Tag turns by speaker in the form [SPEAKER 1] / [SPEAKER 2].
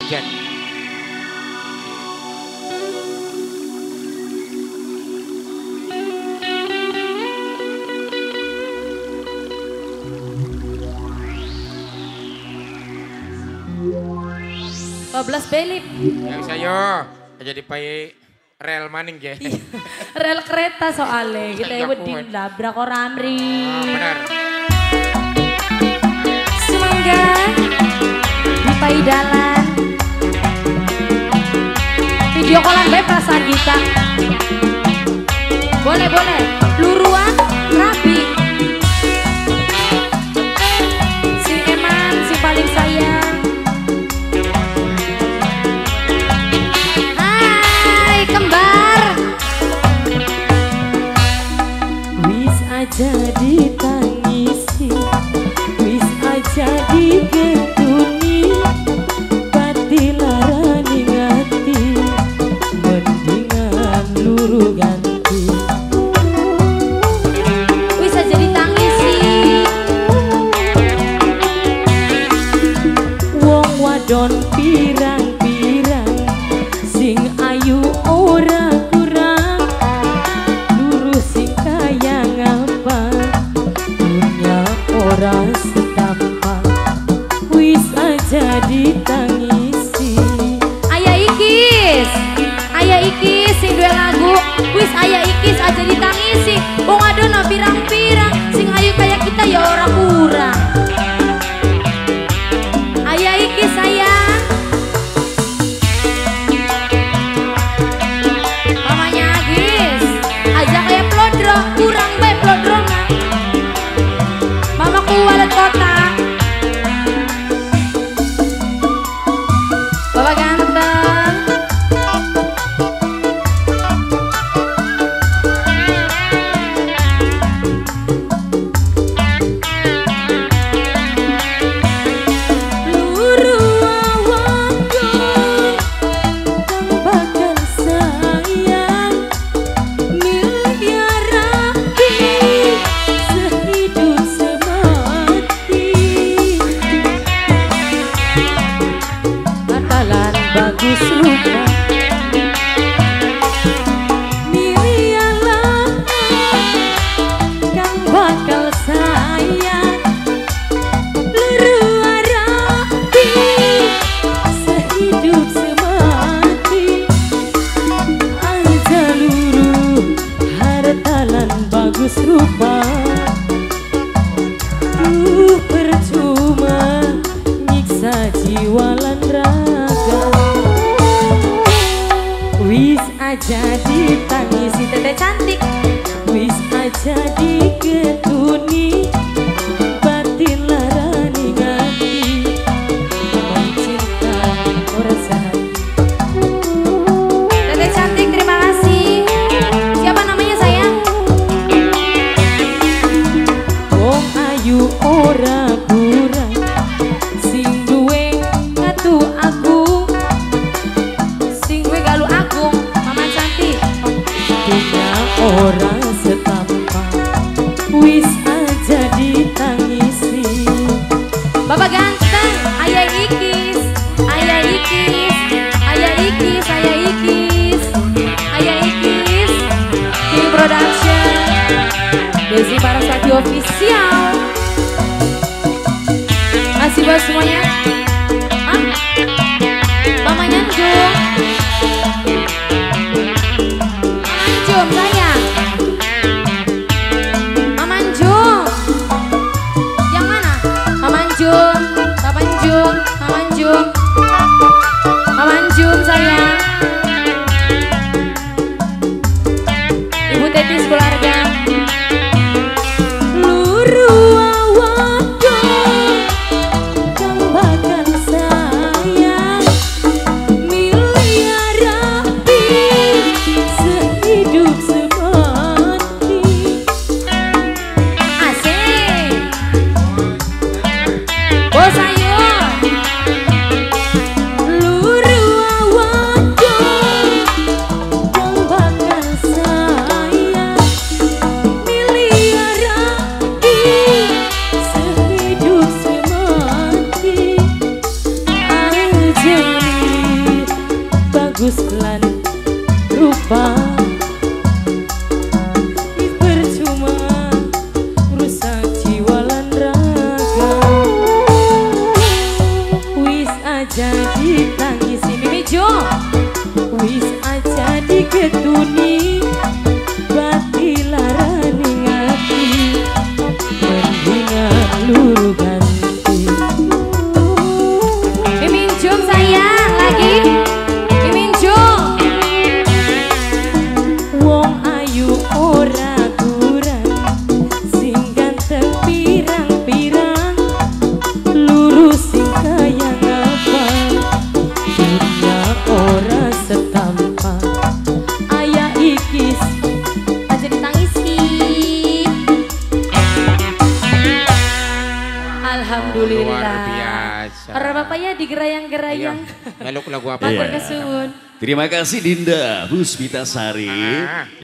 [SPEAKER 1] Jan.
[SPEAKER 2] Bablas Belip.
[SPEAKER 1] Yang saya jadi pai rel maning ya.
[SPEAKER 2] Rel kereta soalnya kita yang dinabrak orang Amri.
[SPEAKER 1] Benar.
[SPEAKER 2] Semangga di pai dalan. Video callan bae perasaan kita. Boleh boleh. Luruan rapi. Si Eman si paling sayang.
[SPEAKER 3] Jadi tangisi, wis aja digetuni, pati larani ngati, mendingan luru ganti.
[SPEAKER 2] Wis aja ditangisi,
[SPEAKER 3] wong wadon pirang-pirang, sing ayu ora kurang, lurus sing kaya ora setampa, wis aja ditangisi.
[SPEAKER 2] Ayah ikis sing duwe lagu, wis ayah ikis aja ditangisi. Wong adono pirang-pirang, sing ayu kayak kita ya ora kurang. Ayah ikis sayang. Mamanya Agis, aja kayak plodro, kurang bae plodro mah. Mamaku walet kota. Bapak ganteng.
[SPEAKER 3] Luru awakku kang bakal sayang, miliar rapi sehidup semati. Batalan bagus rupa, miliar kang bakal sayang, luru rapi sehidup semati. Aja luru hartalan bagus rupa, percuma nyiksa jiwa lan raga. Wis aja ditangisi
[SPEAKER 2] Dede cantik.
[SPEAKER 3] wis aja digetuni, batin larani ngati, mencinta ora sehati.
[SPEAKER 2] Dede cantik, terima kasih. Siapa namanya sayang?
[SPEAKER 3] Wong ayu ora kurang, sing duwe ngatu aku,
[SPEAKER 2] Sing gue galu agung, mama cantik.
[SPEAKER 3] dunia ora setampa, wis aja ditangisi.
[SPEAKER 2] Bapak ganteng, ayah ikis, ayah ikis, ayah ikis, ayah ikis, ayah ikis. King Production, Desi Parasati Official. Masih buat semuanya. Ah, Mama Nyanjung. Mama Anjum sayang. Mama Anjum. Yang mana? Mama Anjum, Papa Anjum, Mama Anjum. Mama Anjum sayang. Ibu Tetis keluarga.
[SPEAKER 3] Luru awakku kang bakal ditangisi Mimi Jo. Wis aja diketuni bati larani ngati mendingan luru ganti.
[SPEAKER 2] Mimin Jum sayang lagi. Mimin Jum.
[SPEAKER 3] Wong ayu ora kurang sing ganteng pirang-pirang lurus sing kaya ngapa dunia ora setampa ayah ikis
[SPEAKER 2] Aja ditangisi. Alhamdulillah.
[SPEAKER 1] Luar biasa.
[SPEAKER 2] Orang bapak ya digerayang-gerayang.
[SPEAKER 1] Meluk lagu apa?
[SPEAKER 2] Matur kesuwun.
[SPEAKER 4] Terima kasih Dinda Puspitasari.